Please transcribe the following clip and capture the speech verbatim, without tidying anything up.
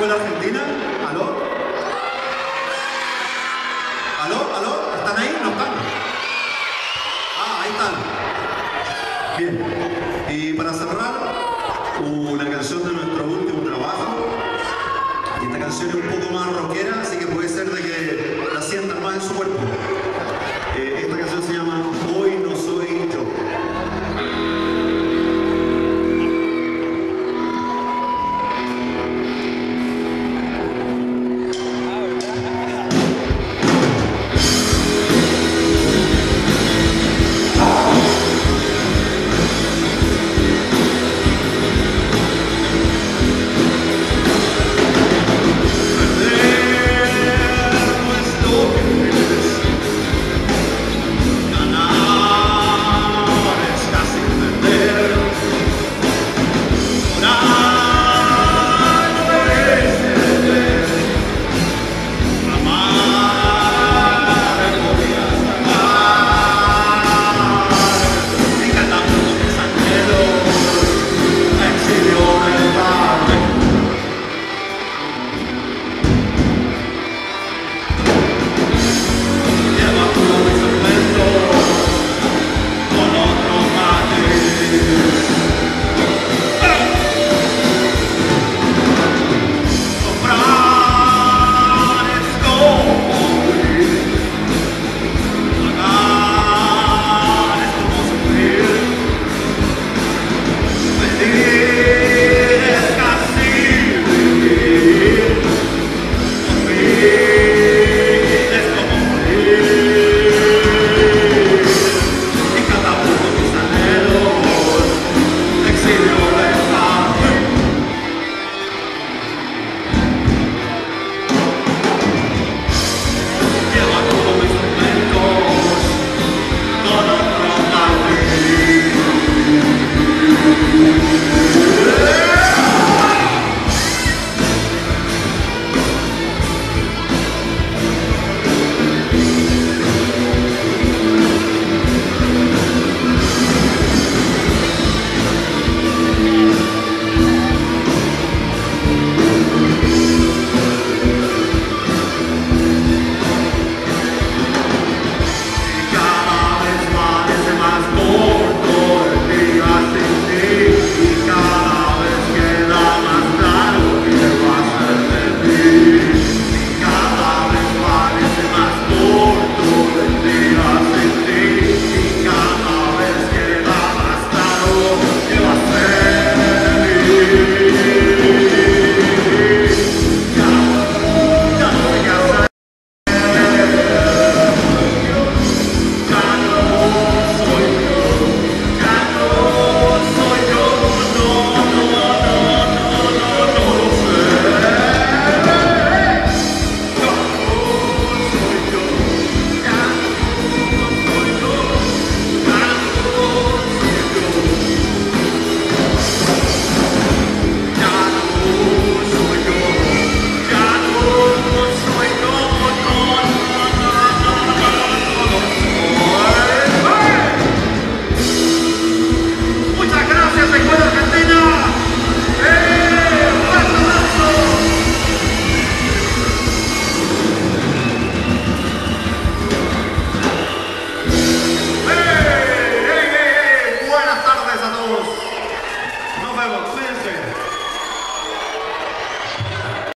escuela argentina? ¿Aló? ¿Aló? ¿Aló? ¿Están ahí? ¿No están? Ah, ahí están. Bien. Y para cerrar, una canción de nuestro último trabajo. Y esta canción es un poco más rockera, así que puede ser de que la sientan más en su cuerpo. Eh, esta canción se llama Hoy no soy yo. Nos vemos, cuídense.